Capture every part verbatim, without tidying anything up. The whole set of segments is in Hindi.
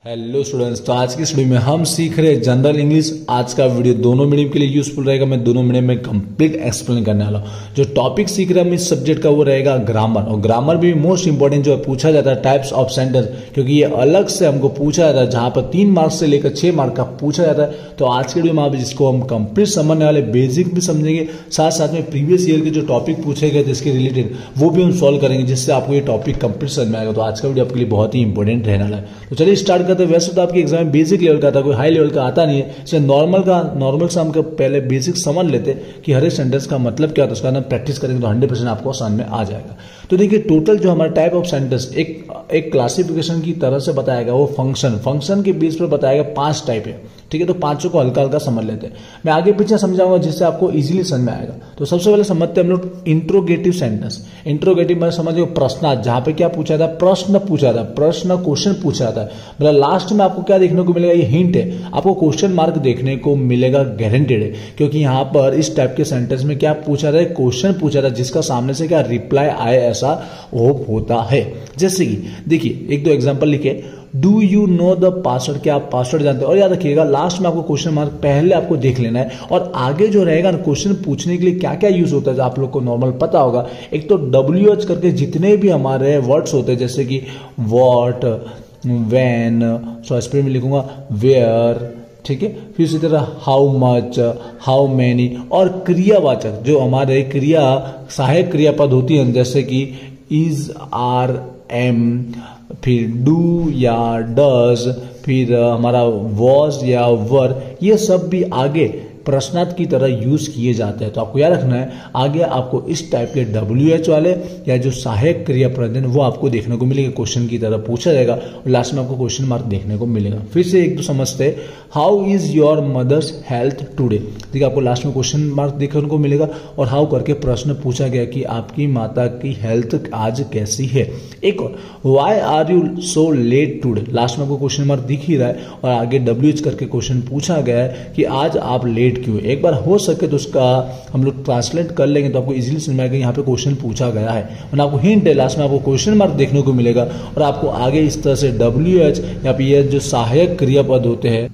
हेलो स्टूडेंट्स, तो आज की स्टूडियो में हम सीख रहे हैं जनरल इंग्लिश। आज का वीडियो दोनों मीडियम के लिए यूजफुल रहेगा। मैं दोनों मीडियम में कंप्लीट एक्सप्लेन करने वाला हूँ। जो टॉपिक सीख रहे हैं हम इस सब्जेक्ट का वो रहेगा ग्रामर, और ग्रामर भी मोस्ट इंपॉर्टेंट जो है पूछा जाता है टाइप्स ऑफ सेंटेंस, क्योंकि ये अलग से हमको पूछा जाता है जहां पर तीन मार्क्स से लेकर छह मार्क का पूछा जाता है। तो आज के वीडियो में आप जिसको हम कंप्लीट समझने वाले, बेसिक भी समझेंगे, साथ साथ में प्रीवियस ईयर के जो टॉपिक पूछे गए जिसके रिलेटेड वो भी हम सॉल्व करेंगे, जिससे आपको ये टॉपिक कंप्लीट समझ में आएगा। तो आज का वीडियो आपके लिए बहुत ही इंपॉर्टेंट रहने वाला है। तो चलिए स्टार्ट करते हैं। वैसे तो आपकी एग्जाम में बेसिक लेवल का था, कोई हाई लेवल का आता नहीं है, इसलिए नॉर्मल का नॉर्मल से हम पहले बेसिक समझ लेते कि हर एक सेंटेंस का मतलब क्या होता है, उसका ना प्रैक्टिस करेंगे तो हंड्रेड परसेंट आपको समझ में आ जाएगा। तो देखिए, टोटल जो हमारा टाइप ऑफ सेंटेंस एक एक क्लासिफिकेशन की तरह से बताएगा, वो फंक्शन फंक्शन के बेस पर बताएगा। पांच टाइप है, ठीक है। तो पांचों को हल्का हल्का समझ लेते हैं। मैं आगे पीछे समझाऊंगा जिससे आपको इजीली समझ में आएगा। तो सबसे पहले समझते हैं हम लोग इंट्रोगेटिव सेंटेंस। इंट्रोगेटिव में समझिए प्रश्नार्थ, जहां पे क्या पूछा था, प्रश्न पूछा था, प्रश्न क्वेश्चन पूछा था। मतलब लास्ट में आपको क्या देखने को मिलेगा, ये हिंट है, आपको क्वेश्चन मार्क देखने को मिलेगा, गारंटेड है। क्योंकि यहाँ पर इस टाइप के सेंटेंस में क्या पूछा था, क्वेश्चन पूछा था जिसका सामने से क्या रिप्लाई आए, ऐसा होप होता है। जैसे कि देखिए, एक दो एग्जाम्पल लिखे। Do you know the password, क्या आप पासवर्ड जानते हैं? और याद रखिएगा, लास्ट में आपको क्वेश्चन मार्क पहले आपको देख लेना है, और आगे जो रहेगा ना क्वेश्चन पूछने के लिए क्या क्या यूज होता है आप लोग को नॉर्मल पता होगा। एक तो डब्ल्यू एच करके जितने भी हमारे वर्ड्स होते हैं, जैसे कि वॉट, व्हेन, सो स्पेलिंग में लिखूंगा वेयर, ठीक है। फिर इसी तरह हाउ मच, हाउ मैनी, और क्रियावाचक जो हमारे क्रिया सहायक क्रियापद होती है, जैसे कि इज, आर, एम, फिर डू या डज, फिर हमारा वॉज या वर, ये सब भी आगे प्रश्नार्थ की तरह यूज किए जाते हैं। तो आपको याद रखना है, आगे आपको इस टाइप के डब्ल्यू एच वाले या जो सहायक क्रियापद है वो आपको देखने को मिलेगा, क्वेश्चन की तरह पूछा जाएगा, और लास्ट में आपको क्वेश्चन मार्क देखने को मिलेगा। फिर से एक दो समझते हैं। How is your mother's health today, देखिए आपको लास्ट में क्वेश्चन मार्क देखने को मिलेगा, और हाउ करके प्रश्न पूछा गया कि आपकी माता की हेल्थ आज कैसी है। एक और, why are you so late today, last में आपको क्वेश्चन मार्क दिख ही रहा है, और आगे डब्ल्यू एच करके क्वेश्चन पूछा गया है कि आज आप लेट क्यों। एक बार हो सके तो उसका हम लोग ट्रांसलेट कर लेंगे तो आपको इजीली समझ में आएगा यहाँ पे क्वेश्चन पूछा गया है। मतलब आपको हिंट है, लास्ट में आपको क्वेश्चन मार्क देखने को मिलेगा, और आपको आगे इस तरह से डब्ल्यू एच या फिर ये जो सहायक क्रियापद होते हैं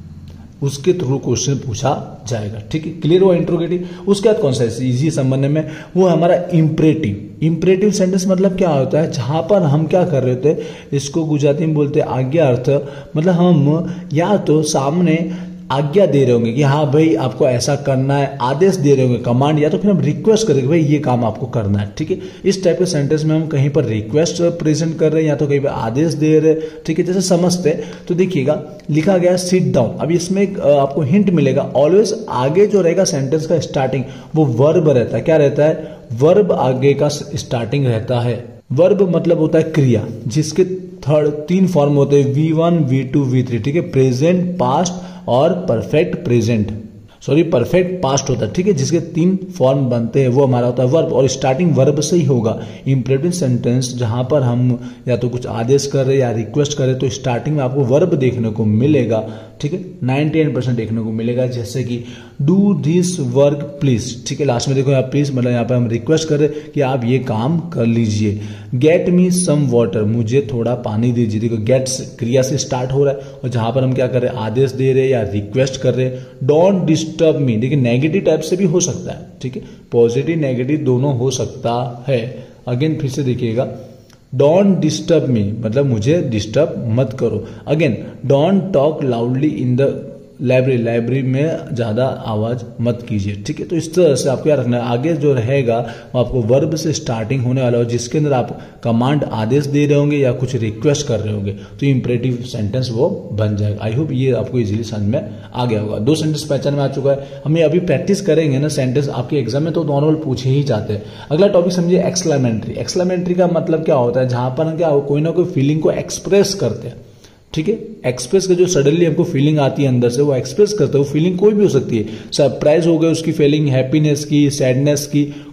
उसके थ्रू क्वेश्चन पूछा जाएगा, ठीक है। क्लियर हुआ इंट्रोगेटिव। उसके बाद कौन सा इजी संबंध में, वो हमारा इंपरेटिव। इंपरेटिव सेंटेंस मतलब क्या होता है, जहां पर हम क्या कर रहे होते, इसको गुजराती में बोलते हैं आज्ञा अर्थ। मतलब हम या तो सामने आज्ञा दे रहे होंगे कि हाँ भाई आपको ऐसा करना है, आदेश दे रहे होंगे, कमांड, या तो फिर हम रिक्वेस्ट करेंगे भाई ये काम आपको करना है, ठीक है। इस टाइप के सेंटेंस में हम कहीं पर रिक्वेस्ट प्रेजेंट कर रहे हैं या तो कहीं पर आदेश दे रहे हैं, ठीक है। जैसे समझते हैं तो देखिएगा, लिखा गया सिट डाउन। अब इसमें एक आपको हिंट मिलेगा, ऑलवेज आगे जो रहेगा सेंटेंस का स्टार्टिंग वो वर्ब रहता है। क्या रहता है, वर्ब आगे का स्टार्टिंग रहता है। वर्ब मतलब होता है क्रिया, जिसके थर्ड तीन फॉर्म होते हैं, V one, V two, V three, ठीक है। प्रेजेंट, पास्ट और perfect present, sorry perfect past होता है, ठीक है। जिसके तीन फॉर्म बनते हैं वो हमारा होता है वर्ब, और स्टार्टिंग वर्ब से ही होगा। इंपरेटिव सेंटेंस जहां पर हम या तो कुछ आदेश कर रहे हैं या रिक्वेस्ट कर रहे हैं तो स्टार्टिंग में आपको वर्ब देखने को मिलेगा, ठीक है। नाइनटी नाइन परसेंट देखने को मिलेगा, जैसे कि डू दिस वर्क प्लीज, ठीक है। लास्ट में देखो यहाँ प्लीज मतलब यहाँ पे हम रिक्वेस्ट कर रहे हैं कि आप ये काम कर लीजिए। गेट मी सम वाटर, मुझे थोड़ा पानी दीजिए। देखो गेट क्रिया से स्टार्ट हो रहा है, और जहां पर हम क्या कर रहे हैं, आदेश दे रहे हैं या रिक्वेस्ट कर रहे हैं। डोंट डिस्टर्ब मी, देखिए नेगेटिव टाइप से भी हो सकता है, ठीक है। पॉजिटिव नेगेटिव दोनों हो सकता है। अगेन फिर से देखिएगा, डोंट डिस्टर्ब मी मतलब मुझे डिस्टर्ब मत करो। Again, don't talk loudly in the library, library में ज्यादा आवाज मत कीजिए, ठीक है। तो इस तरह से आपको क्या रखना है, आगे जो रहेगा वो आपको वर्ब से स्टार्टिंग होने वाला हो, जिसके अंदर आप कमांड आदेश दे रहे होंगे या कुछ रिक्वेस्ट कर रहे होंगे, तो इंपरेटिव सेंटेंस वो बन जाएगा। आई होप ये आपको इजीली समझ में आ गया होगा। दो सेंटेंस पहचान में आ चुका है। हमें अभी प्रैक्टिस करेंगे ना सेंटेंस, आपके एग्जाम में तो नॉर्मल पूछे ही जाते हैं। अगला टॉपिक समझिए एक्सक्लेमेटरी। एक्सक्लेमेटरी का मतलब क्या होता है, जहां पर हम क्या कोई ना कोई फीलिंग को एक्सप्रेस करते हैं, ठीक है। एक्सप्रेस का जो सडनली हमको फीलिंग आती है अंदर से, वो एक्सप्रेस करते हैं। वो फीलिंग कोई भी हो सकती है, सरप्राइज हो गई उसकी फीलिंग, हैप्पीनेस की, सैडनेस की,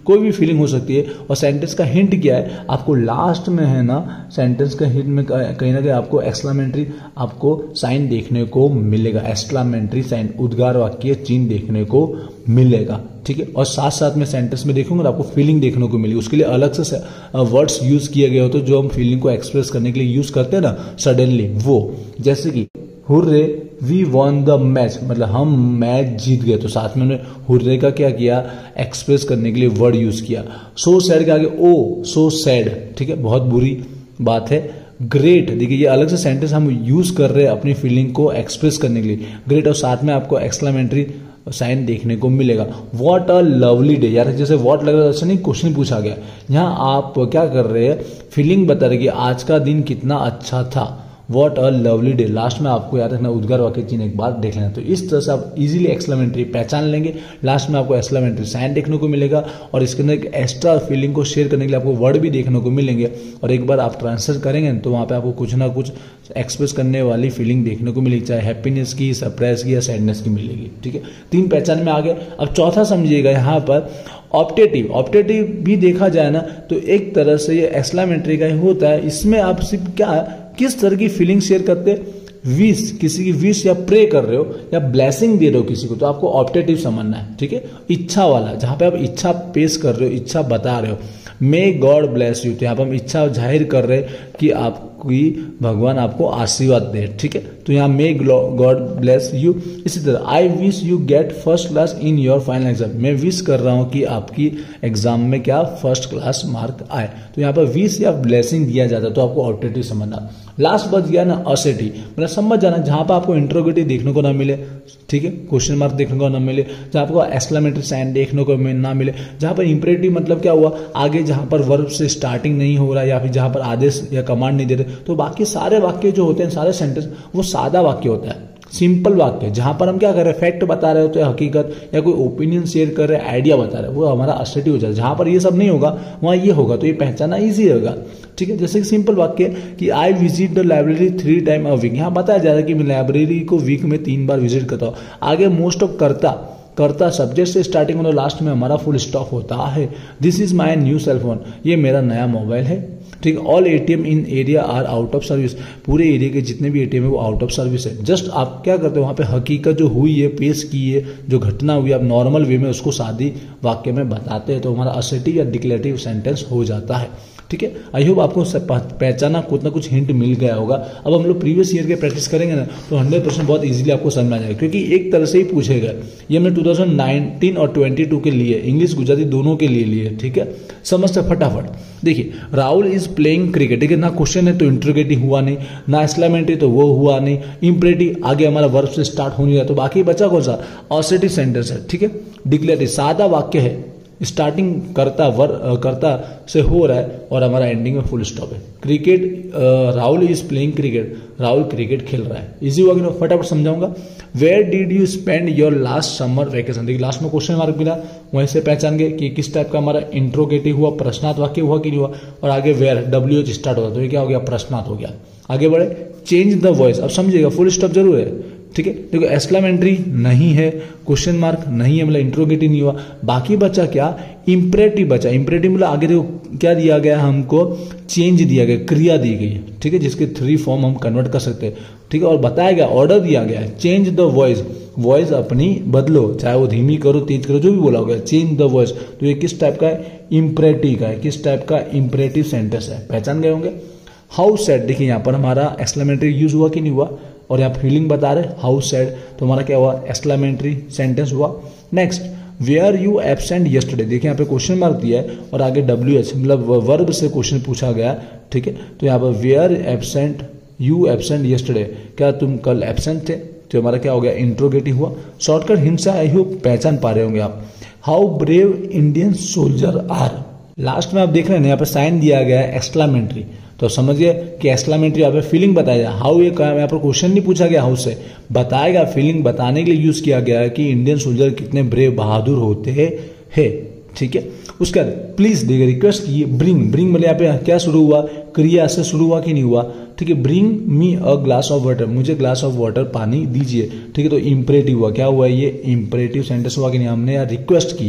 कोई भी फीलिंग हो सकती है। और सेंटेंस का हिंट क्या है, आपको लास्ट में है ना सेंटेंस का हिंट में कहीं ना कहीं आपको एक्सक्लेमेटरी आपको साइन देखने को मिलेगा, एक्सक्लेमेटरी साइन उद्गार वाक्य चिन्ह देखने को मिलेगा, ठीक है। और साथ साथ में सेंटेंस में देखूंगा आपको फीलिंग देखने को मिलेगी, उसके लिए अलग से वर्ड्स यूज किए गए होते जो हम फीलिंग को एक्सप्रेस करने के लिए यूज करते हैं ना सडनली, वो जैसे कि hurray we won the match, मतलब हम मैच जीत गए, तो साथ में उन्होंने हुर्रे का क्या किया, एक्सप्रेस करने के लिए वर्ड यूज किया। सो सैड के आगे ओ, सो सैड, ठीक है, बहुत बुरी बात है। ग्रेट, देखिए ये अलग से सेंटेंस हम यूज कर रहे हैं अपनी फीलिंग को एक्सप्रेस करने के लिए, ग्रेट, और साथ में आपको एक्सक्लेमेटरी साइन देखने को मिलेगा। व्हाट अ लवली डे, यार जैसे व्हाट लग रहा है अच्छा नहीं, क्वेश्चन पूछा गया, यहाँ आप क्या कर रहे हैं, फीलिंग बता रहे कि आज का दिन कितना अच्छा था। What a lovely day, last में आपको याद रखना उद्गार वाक्य चिन्ह एक बार देख लेना। तो इस तरह से आप इजीली एक्सक्लेमेटरी पहचान लेंगे, लास्ट में आपको एक्सक्लेमेटरी साइन देखने को मिलेगा और इसके अंदर एक एक्स्ट्रा फीलिंग को शेयर करने के लिए आपको वर्ड भी देखने को मिलेंगे। और एक बार आप ट्रांसलेट करेंगे तो वहाँ पे आपको कुछ ना कुछ एक्सप्रेस करने वाली फीलिंग देखने को मिलेगी, चाहे हैप्पीनेस की, सरप्राइज की या सैडनेस की मिलेगी, ठीक है। तीन पहचान में आ गए। अब चौथा समझिएगा यहाँ पर ऑप्टेटिव। ऑप्टेटिव भी देखा जाए ना तो एक तरह से ये एक्सक्लेमेटरी का ही होता है, इसमें आप सिर्फ क्या किस तरह की फीलिंग शेयर करते, विश, किसी की विश या प्रे कर रहे हो या ब्लेसिंग दे रहे हो किसी को, तो आपको ऑप्टेटिव समझना है, ठीक है। इच्छा वाला, जहां पे आप इच्छा पेश कर रहे हो, इच्छा बता रहे हो, मे गॉड ब्लेस यू, तो यहाँ पर हम इच्छा जाहिर कर रहे हैं कि आपकी भगवान आपको आशीर्वाद दे, ठीक है। तो यहाँ मे गॉड ब्लेस यू। इसी तरह I wish you get first class in your final exam, मैं विश कर रहा हूँ कि आपकी एग्जाम में क्या फर्स्ट क्लास मार्क आए, तो यहाँ पर विश या ब्लेसिंग दिया जाता है, तो आपको ऑप्टेटिव समझना। लास्ट बच गया ना असेटिव, मतलब समझ जाना जहां पर आपको इंट्रोगेटिव देखने को ना मिले, ठीक है, क्वेश्चन मार्क देखने को ना मिले, जहां आपको एक्सक्लेमेटरी साइन देखने को ना मिले, जहां पर इंपरेटिव मतलब क्या हुआ, आगे जहां पर वर्ब से स्टार्टिंग नहीं हो रहा या फिर जहां पर आदेश या कमांड नहीं दे रहे, तो बाकी सारे वाक्य जो होते हैं, सारे सेंटेंस वो सादा वाक्य होता है, सिंपल वाक्य, जहां पर हम क्या कर रहे हैं, फैक्ट बता रहे होते हैं, हकीकत या कोई ओपिनियन शेयर कर रहे हैं, आइडिया बता रहे हैं, वो हमारा असर्टिव हो जाता है। जहां पर ये सब नहीं होगा वहां ये होगा, तो ये पहचाना इजी होगा, ठीक है। जैसे कि सिंपल वाक्य कि I visit the library three time a week, यहाँ बताया जा रहा है कि मैं लाइब्रेरी को वीक में तीन बार विजिट करता हूँ। आगे मोस्ट ऑफ करता, करता सब्जेक्ट से स्टार्टिंग में लास्ट में हमारा फुल स्टॉप होता है। This is my new cellphone, ये मेरा नया मोबाइल है, ठीक है। All ATM in area are out of service, पूरे एरिया के जितने भी एटीएम है वो आउट ऑफ सर्विस है। जस्ट आप क्या करते हो, वहां पे हकीकत जो हुई है, पेश की है, जो घटना हुई, आप नॉर्मल वे में उसको सादी वाक्य में बताते हैं, तो हमारा असर्टिव या डिक्लेरेटिव सेंटेंस हो जाता है, ठीक है। आई होप आपको पहचाना कुछ ना कुछ हिंट मिल गया होगा। अब हम लोग प्रीवियस ईयर के प्रैक्टिस करेंगे ना तो हंड्रेड परसेंट बहुत इजीली आपको समझ में आ जाएगा, क्योंकि एक तरह से ही पूछेगा। ये हमने टू थाउजेंड नाइनटीन और ट्वेंटी टू के लिए, इंग्लिश गुजराती दोनों के लिए लिए, ठीक है। समझते फटाफट। देखिए राहुल इज प्लेइंग क्रिकेट, ठीक है, ना क्वेश्चन है तो इंट्रोगेटिव हुआ नहीं, ना एक्सक्लेमेटरी तो वो हुआ नहीं, इंपरेटिव आगे हमारा वर्ब से स्टार्ट हो नहीं रहा, तो बाकी बचा कौन सा, असर्टिव सेंटेंस है, ठीक है। डिक्लेरेटिव सादा वाक्य है, स्टार्टिंग करता वर करता से हो रहा है और हमारा एंडिंग में फुल स्टॉप है। Cricket, Rahul is playing cricket, Rahul cricket खेल रहा है। इजी हुआ कि नहीं, फटाफट समझाऊंगा। Where did you spend your last summer vacation, देखिए लास्ट में क्वेश्चन मार्क मिला, वहीं से पहचान गए कि किस टाइप का हमारा इंट्रोगेटिव हुआ, प्रश्नार्थ वाक्य हुआ कि नहीं हुआ। और आगे वेयर डब्ल्यू एच स्टार्ट होता, तो ये क्या हो गया, प्रश्नार्थ हो गया। आगे बढ़े, चेंज द वॉइस, अब समझिएगा फुल स्टॉप जरूर है, ठीक है। देखो एक्सक्लेमेटरी नहीं है, क्वेश्चन मार्क नहीं है, मतलब इंट्रोगेटिव नहीं हुआ। बाकी बचा क्या, इंपरेटिव बचा। इंपरेटिव मतलब आगे देखो क्या दिया गया, हमको चेंज दिया गया, क्रिया दी गई है, ठीक है, जिसके थ्री फॉर्म हम कन्वर्ट कर सकते हैं, ठीक है। और बताया गया, ऑर्डर दिया गया है, चेंज द वॉइस, वॉइस अपनी बदलो, चाहे वो धीमी करो तेज करो, जो भी बोला होगा, चेंज द वॉइस। तो ये किस टाइप का है, इंपरेटिव का है, किस टाइप का इंपरेटिव सेंटेंस है, पहचान गए होंगे। हाउ सैड, देखिए यहाँ पर हमारा एक्सक्लेमेटरी यूज हुआ कि नहीं हुआ, और यहाँ फीलिंग बता रहे हाउ सैड, तो हमारा क्या हुआ, एक्सक्लेमेटरी सेंटेंस हुआ। Next, were you absent yesterday, देखिए यहाँ पे क्वेश्चन मार्क दिया है और आगे डब्ल्यू एच मतलब वर्ब से क्वेश्चन पूछा गया, ठीक है। तो यहाँ पर were absent you absent yesterday, क्या तुम कल एब्सेंट थे, तो हमारा क्या हो गया, इंट्रोगेटिव हुआ। शॉर्टकट हिंट आई होप पहचान पा रहे होंगे आप। How brave Indian soldier are, last में आप देख रहे हैं यहाँ पर साइन दिया गया है एक्सक्लेमेटरी, तो समझिए कि एक्सक्लेमेटरी यहाँ पे फीलिंग बताया जाए। हाउ, ये यहाँ पर क्वेश्चन नहीं पूछा गया हाउ से, बताएगा, फीलिंग बताने के लिए यूज किया गया है कि इंडियन सोल्जर कितने ब्रेव बहादुर होते हैं, ठीक है। उसके बाद प्लीज देखिए रिक्वेस्ट की, ब्रिंग, ब्रिंग मतलब यहाँ पे क्या शुरू हुआ, क्रिया से शुरू हुआ कि नहीं हुआ, ठीक है। Bring me a glass of water, मुझे ग्लास ऑफ वाटर पानी दीजिए, ठीक है। तो इंपरेटिव हुआ, क्या हुआ, ये इंपरेटिव सेंटेंस हुआ कि नहीं, हमने यार रिक्वेस्ट की है,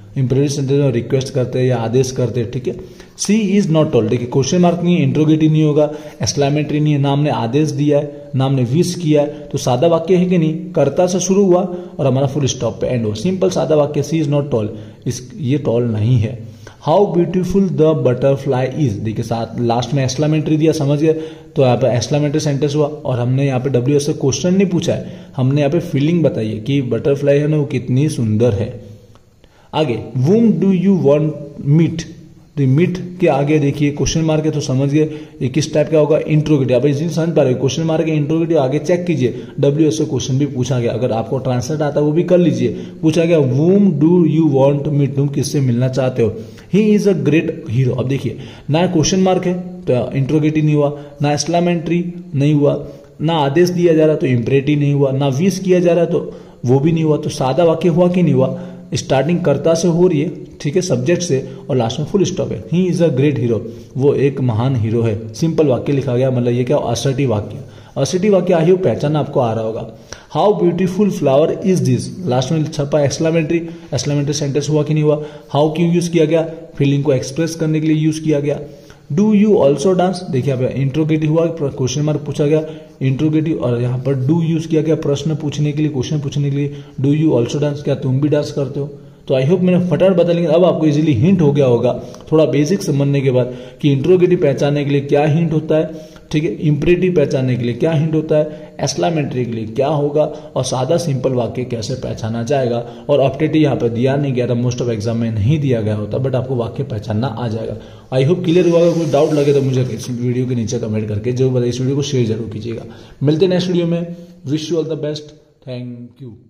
इंपेरेटिव सेंटेंस में रिक्वेस्ट करते हैं या आदेश करते हैं, ठीक है। सी इज नॉट टोल्ड, देखिए क्वेश्चन मार्क नहीं है, इंट्रोगेटिव नहीं होगा, एक्सक्लेमेटरी नहीं है, ना हमने आदेश दिया है ना हमने विश किया है, तो सादा वाक्य है कि नहीं, कर्ता से शुरू हुआ और हमारा फुल स्टॉप पे एंड हो, सिंपल सादा वाक्य। सी इज नॉट टॉल, इस ये टॉल नहीं है। How beautiful the butterfly is, देखिए साथ लास्ट में एक्सक्लेमेटरी दिया, समझ गए, तो यहाँ पे एक्सक्लेमेटरी सेंटेंस हुआ और हमने यहाँ पे डब्ल्यू एस से क्वेश्चन नहीं पूछा है, हमने यहाँ पे फीलिंग बताई है कि बटरफ्लाई है ना वो कितनी सुंदर है। आगे, whom do you want meet, तो मीट के आगे देखिए क्वेश्चन मार्क है, तो समझ गए ये किस टाइप का होगा, इंट्रोगेटिव। अब इसी समझ पा रहे क्वेश्चन मार्क है, इंट्रोगेटिव, आगे चेक कीजिए, डब्ल्यू एस से क्वेश्चन भी पूछा गया, अगर आपको ट्रांसलेट आता है वो भी कर लीजिए। पूछा गया whom do you want meet, तुम किससे मिलना चाहते हो, he is a great hero. अब देखिए ना क्वेश्चन मार्क है तो इंट्रोगेटिव नहीं हुआ, ना एक्सक्लेमेटरी नहीं हुआ, ना आदेश दिया जा रहा तो इंपरेटिव नहीं हुआ, ना विश किया जा रहा तो वो भी नहीं हुआ, तो सादा वाक्य हुआ कि नहीं हुआ। स्टार्टिंग कर्ता से हो रही है, ठीक है, सब्जेक्ट से, और लास्ट में फुल स्टॉप है। He is a great hero, वो एक महान हीरो है। सिंपल वाक्य लिखा गया, मतलब ये क्या असर्टिव वाक्य। असर्टिव वाक्य आई होप पहचान आपको आ रहा होगा। How beautiful flower is this, last में छपा एक्सक्लेमेटरी, एक्सक्लेमेटरी सेंटेंस हुआ कि नहीं हुआ। हाउ क्यों यूज किया गया, फीलिंग को एक्सप्रेस करने के लिए यूज किया गया। डू यू ऑल्सो डांस, देखिए यहाँ पे इंट्रोगेटिव हुआ, क्वेश्चन मार्क पूछा गया, इंट्रोगेटिव, और यहाँ पर डू यूज किया गया प्रश्न पूछने के लिए, क्वेश्चन पूछने के लिए। डू यू ऑल्सो डांस, क्या तुम भी डांस करते हो। तो आई होप मैंने फटाफट बता, लेकिन अब आपको इजीली हिंट हो गया होगा थोड़ा बेसिक समझने के बाद कि इंट्रोगेटिव पहचानने के लिए क्या हिंट होता है, ठीक है, इंपरेटिव पहचानने के लिए क्या हिंट होता है, एक्सक्लेमेटरी के लिए क्या होगा, और सादा सिंपल वाक्य कैसे पहचाना जाएगा। और अपडेट यहाँ पे दिया नहीं गया था, मोस्ट ऑफ एग्जाम में नहीं दिया गया होता, बट आपको वाक्य पहचानना आ जाएगा। आई होप क्लियर हुआ। अगर कोई डाउट लगे तो मुझे इस वीडियो के नीचे कमेंट करके जरूर बताइए, इस वीडियो को शेयर जरूर कीजिएगा। मिलते हैं नेक्स्ट वीडियो में, wish you all the best, thank you.